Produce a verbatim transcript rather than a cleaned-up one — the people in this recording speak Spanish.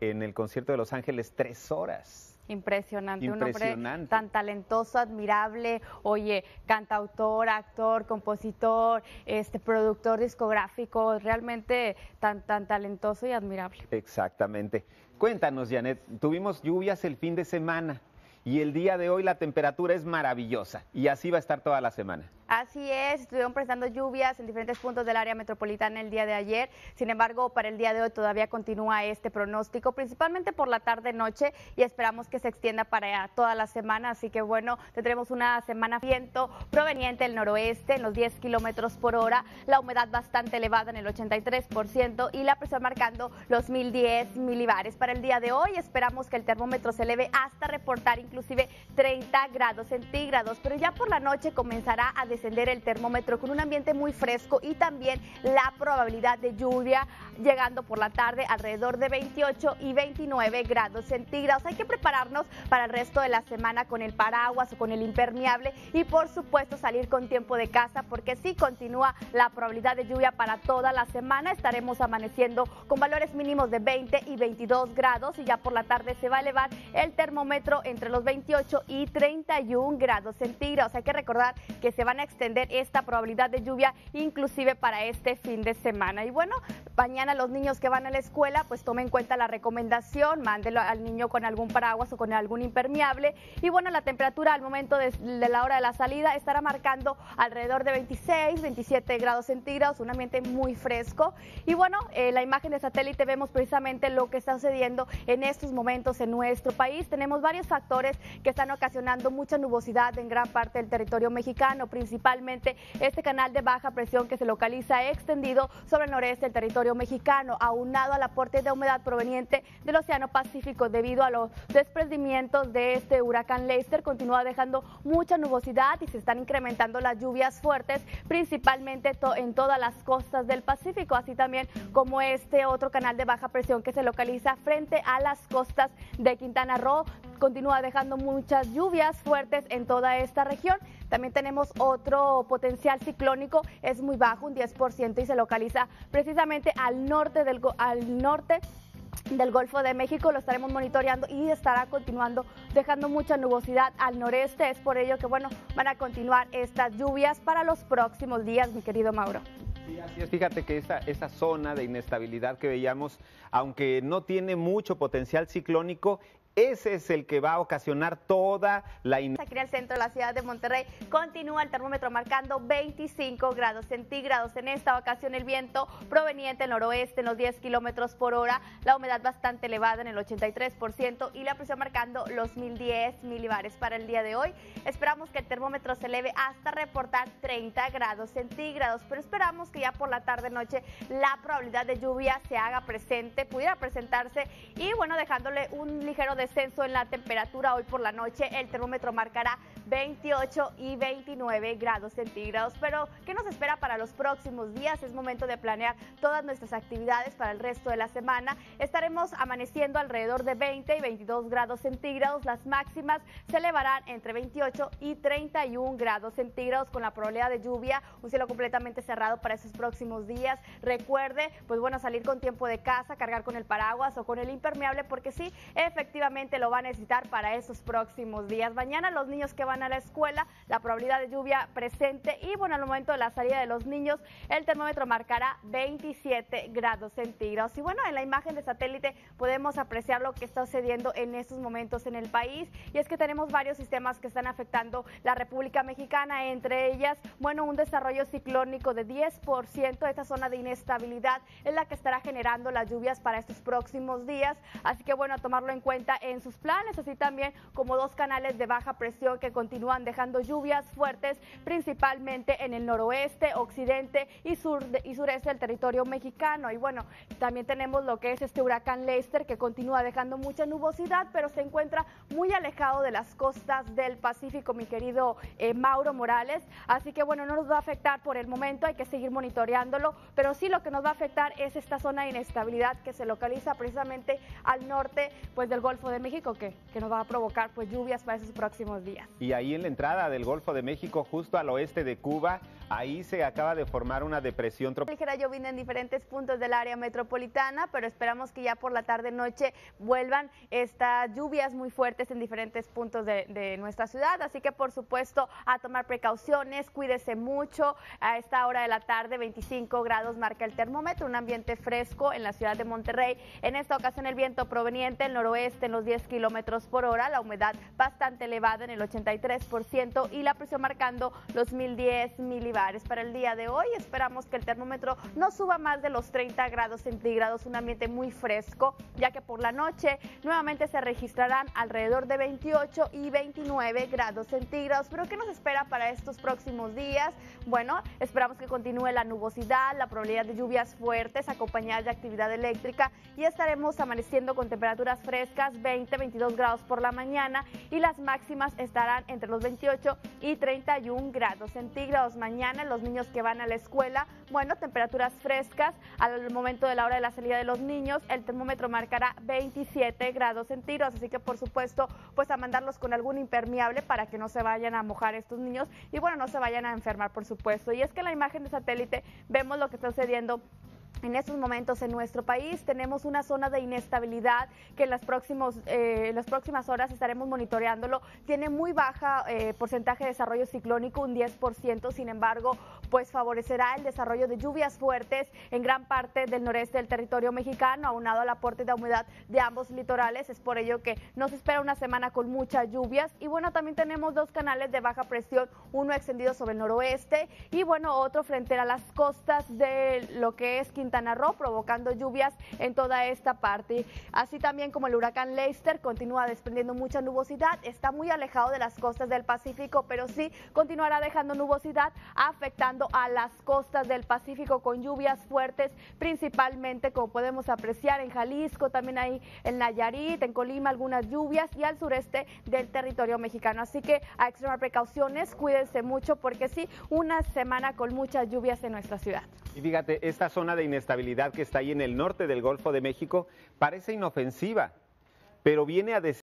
en el concierto de Los Ángeles tres horas. Impresionante, Impresionante, un hombre tan talentoso, admirable, oye, cantautor, actor, compositor, este productor discográfico, realmente tan, tan talentoso y admirable. Exactamente. Cuéntanos, Janet, tuvimos lluvias el fin de semana y el día de hoy la temperatura es maravillosa y así va a estar toda la semana. Así es, estuvieron prestando lluvias en diferentes puntos del área metropolitana el día de ayer. Sin embargo, para el día de hoy todavía continúa este pronóstico, principalmente por la tarde-noche, y esperamos que se extienda para toda la semana. Así que bueno, tendremos una semana viento proveniente del noroeste en los diez kilómetros por hora, la humedad bastante elevada en el ochenta y tres por ciento y la presión marcando los mil diez milibares. Para el día de hoy esperamos que el termómetro se eleve hasta reportar inclusive treinta grados centígrados, pero ya por la noche comenzará a descender el termómetro con un ambiente muy fresco y también la probabilidad de lluvia llegando por la tarde alrededor de veintiocho y veintinueve grados centígrados. Hay que prepararnos para el resto de la semana con el paraguas o con el impermeable y por supuesto salir con tiempo de casa, porque sí continúa la probabilidad de lluvia para toda la semana. Estaremos amaneciendo con valores mínimos de veinte y veintidós grados y ya por la tarde se va a elevar el termómetro entre los veintiocho y treinta y un grados centígrados. Hay que recordar que se van a extender esta probabilidad de lluvia inclusive para este fin de semana. Y bueno, mañana los niños que van a la escuela pues tomen en cuenta la recomendación, mándelo al niño con algún paraguas o con algún impermeable. Y bueno, la temperatura al momento de, de la hora de la salida estará marcando alrededor de veintiséis, veintisiete grados centígrados, un ambiente muy fresco. Y bueno, en eh, la imagen de satélite vemos precisamente lo que está sucediendo en estos momentos en nuestro país. Tenemos varios factores que están ocasionando mucha nubosidad en gran parte del territorio mexicano, principalmente este canal de baja presión que se localiza extendido sobre el noreste del territorio mexicano, aunado al aporte de humedad proveniente del Océano Pacífico debido a los desprendimientos de este huracán Lester, continúa dejando mucha nubosidad y se están incrementando las lluvias fuertes, principalmente to en todas las costas del Pacífico, así también como este otro canal de baja presión que se localiza frente a las costas de Quintana Roo, continúa dejando muchas lluvias fuertes en toda esta región. También tenemos otro potencial ciclónico, es muy bajo, un diez por ciento, y se localiza precisamente al norte del, al norte del Golfo de México. Lo estaremos monitoreando y estará continuando dejando mucha nubosidad al noreste. Es por ello que bueno, van a continuar estas lluvias para los próximos días, mi querido Mauro. Sí, así es. Fíjate que esa, esa zona de inestabilidad que veíamos, aunque no tiene mucho potencial ciclónico, ese es el que va a ocasionar toda la inestabilidad. Aquí en el centro de la ciudad de Monterrey continúa el termómetro marcando veinticinco grados centígrados. En esta ocasión el viento proveniente del noroeste en los diez kilómetros por hora, la humedad bastante elevada en el ochenta y tres por ciento y la presión marcando los mil diez milibares. Para el día de hoy esperamos que el termómetro se eleve hasta reportar treinta grados centígrados, pero esperamos que ya por la tarde-noche la probabilidad de lluvia se haga presente, pudiera presentarse y bueno, dejándole un ligero descenso en la temperatura. Hoy por la noche el termómetro marcará veintiocho y veintinueve grados centígrados. Pero ¿qué nos espera para los próximos días? Es momento de planear todas nuestras actividades para el resto de la semana. Estaremos amaneciendo alrededor de veinte y veintidós grados centígrados. Las máximas se elevarán entre veintiocho y treinta y un grados centígrados con la probabilidad de lluvia, un cielo completamente cerrado para esos próximos días. Recuerde, pues bueno, salir con tiempo de casa, cargar con el paraguas o con el impermeable, porque sí, efectivamente lo va a necesitar para esos próximos días. Mañana los niños que van a la escuela, la probabilidad de lluvia presente y bueno, al momento de la salida de los niños, el termómetro marcará veintisiete grados centígrados. Y bueno, en la imagen de satélite podemos apreciar lo que está sucediendo en estos momentos en el país, y es que tenemos varios sistemas que están afectando la República Mexicana, entre ellas, bueno, un desarrollo ciclónico de diez por ciento. Esta zona de inestabilidad es la que estará generando las lluvias para estos próximos días, así que bueno, a tomarlo en cuenta en sus planes, así también como dos canales de baja presión que continúan dejando lluvias fuertes, principalmente en el noroeste, occidente y, sur de, y sureste del territorio mexicano. Y bueno, también tenemos lo que es este huracán Lester, que continúa dejando mucha nubosidad, pero se encuentra muy alejado de las costas del Pacífico, mi querido eh, Mauro Morales. Así que bueno, no nos va a afectar por el momento, hay que seguir monitoreándolo, pero sí lo que nos va a afectar es esta zona de inestabilidad que se localiza precisamente al norte pues del Golfo de México, que, que nos va a provocar pues lluvias para esos próximos días. Y ahí en la entrada del Golfo de México, justo al oeste de Cuba, ahí se acaba de formar una depresión tropical. Ligera llovizna en diferentes puntos del área metropolitana, pero esperamos que ya por la tarde-noche vuelvan estas lluvias muy fuertes en diferentes puntos de, de nuestra ciudad, así que por supuesto a tomar precauciones, cuídese mucho. A esta hora de la tarde veinticinco grados marca el termómetro, un ambiente fresco en la ciudad de Monterrey. En esta ocasión el viento proveniente del noroeste en los diez kilómetros por hora, la humedad bastante elevada en el ochenta y tres por ciento y la presión marcando los mil diez milibares. Para el día de hoy esperamos que el termómetro no suba más de los treinta grados centígrados, un ambiente muy fresco, ya que por la noche nuevamente se registrarán alrededor de veintiocho y veintinueve grados centígrados. ¿Pero qué nos espera para estos próximos días? Bueno, esperamos que continúe la nubosidad, la probabilidad de lluvias fuertes acompañadas de actividad eléctrica y estaremos amaneciendo con temperaturas frescas, veinte, veintidós grados por la mañana y las máximas estarán entre los veintiocho y treinta y un grados centígrados. Mañana los niños que van a la escuela, bueno, temperaturas frescas al momento de la hora de la salida de los niños, el termómetro marcará veintisiete grados centígrados, así que por supuesto pues a mandarlos con algún impermeable para que no se vayan a mojar estos niños y bueno, no se vayan a enfermar por supuesto. Y es que en la imagen de satélite vemos lo que está sucediendo en estos momentos en nuestro país. Tenemos una zona de inestabilidad que en las, próximos, eh, en las próximas horas estaremos monitoreándolo. Tiene muy baja eh, porcentaje de desarrollo ciclónico, un diez por ciento, sin embargo, pues favorecerá el desarrollo de lluvias fuertes en gran parte del noreste del territorio mexicano, aunado al aporte de humedad de ambos litorales. Es por ello que nos espera una semana con muchas lluvias y bueno, también tenemos dos canales de baja presión, uno extendido sobre el noroeste y bueno, otro frente a las costas de lo que es Quintana Quintana Roo, provocando lluvias en toda esta parte. Así también como el huracán Lester continúa desprendiendo mucha nubosidad, está muy alejado de las costas del Pacífico, pero sí continuará dejando nubosidad, afectando a las costas del Pacífico con lluvias fuertes, principalmente como podemos apreciar en Jalisco, también ahí en Nayarit, en Colima algunas lluvias y al sureste del territorio mexicano. Así que a extremar precauciones, cuídense mucho porque sí, una semana con muchas lluvias en nuestra ciudad. Y fíjate, esta zona de inestabilidad que está ahí en el norte del Golfo de México parece inofensiva, pero viene a decir